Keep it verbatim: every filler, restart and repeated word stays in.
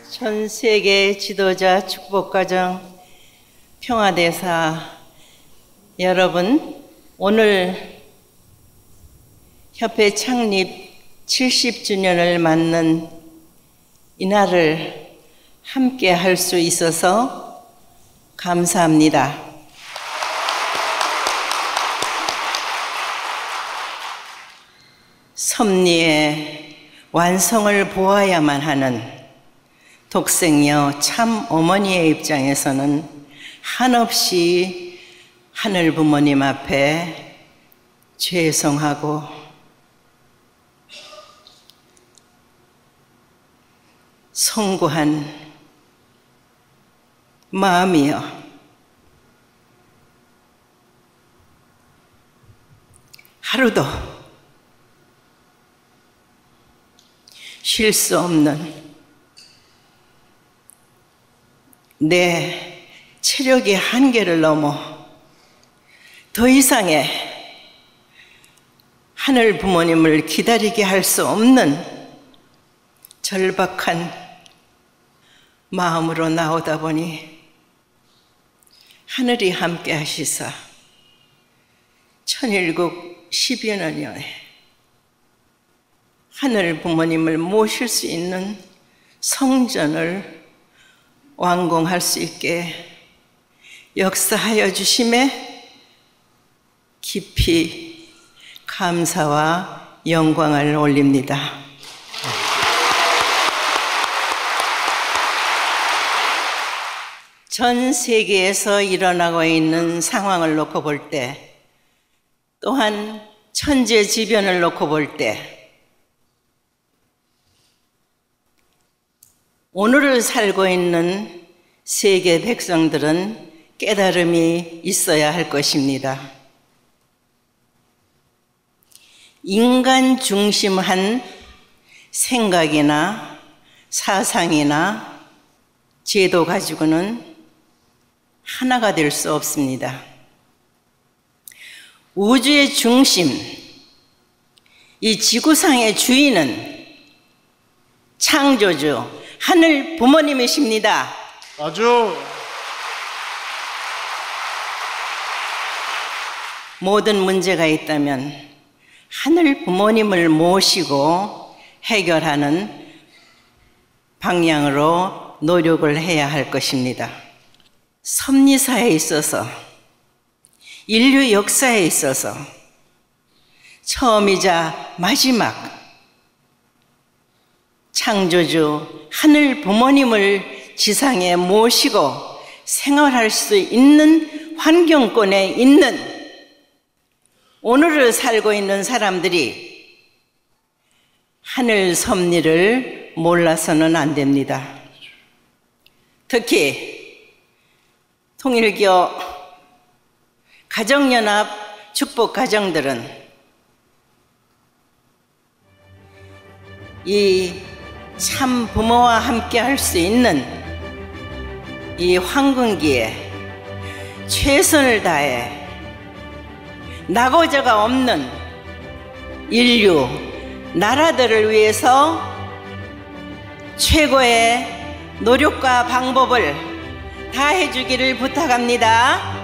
전 세계 지도자 축복가정 평화대사 여러분, 오늘 협회 창립 칠십 주년을 맞는 이날을 함께 할 수 있어서 감사합니다. 섭리의 완성을 보아야만 하는 독생녀 참 어머니의 입장에서는 한없이 하늘 부모님 앞에 죄송하고 송구한 마음이요, 하루도 쉴 수 없는 내 체력의 한계를 넘어 더 이상의 하늘 부모님을 기다리게 할 수 없는 절박한 마음으로 나오다 보니 하늘이 함께 하시사 천일국 십여 년여에 하늘 부모님을 모실 수 있는 성전을 완공할 수 있게 역사하여 주심에 깊이 감사와 영광을 올립니다. 전 세계에서 일어나고 있는 상황을 놓고 볼 때, 또한 천재지변을 놓고 볼 때, 오늘을 살고 있는 세계 백성들은 깨달음이 있어야 할 것입니다. 인간 중심한 생각이나 사상이나 제도 가지고는 하나가 될 수 없습니다. 우주의 중심, 이 지구상의 주인은 창조주 하늘 부모님이십니다. 아주 모든 문제가 있다면 하늘 부모님을 모시고 해결하는 방향으로 노력을 해야 할 것입니다. 섭리사에 있어서, 인류 역사에 있어서 처음이자 마지막 창조주 하늘 부모님을 지상에 모시고 생활할 수 있는 환경권에 있는 오늘을 살고 있는 사람들이 하늘 섭리를 몰라서는 안 됩니다. 특히 통일교 가정연합 축복가정들은 이 참 부모와 함께 할 수 있는 이 황금기에 최선을 다해 나고자가 없는 인류, 나라들을 위해서 최고의 노력과 방법을 다해 주기를 부탁합니다.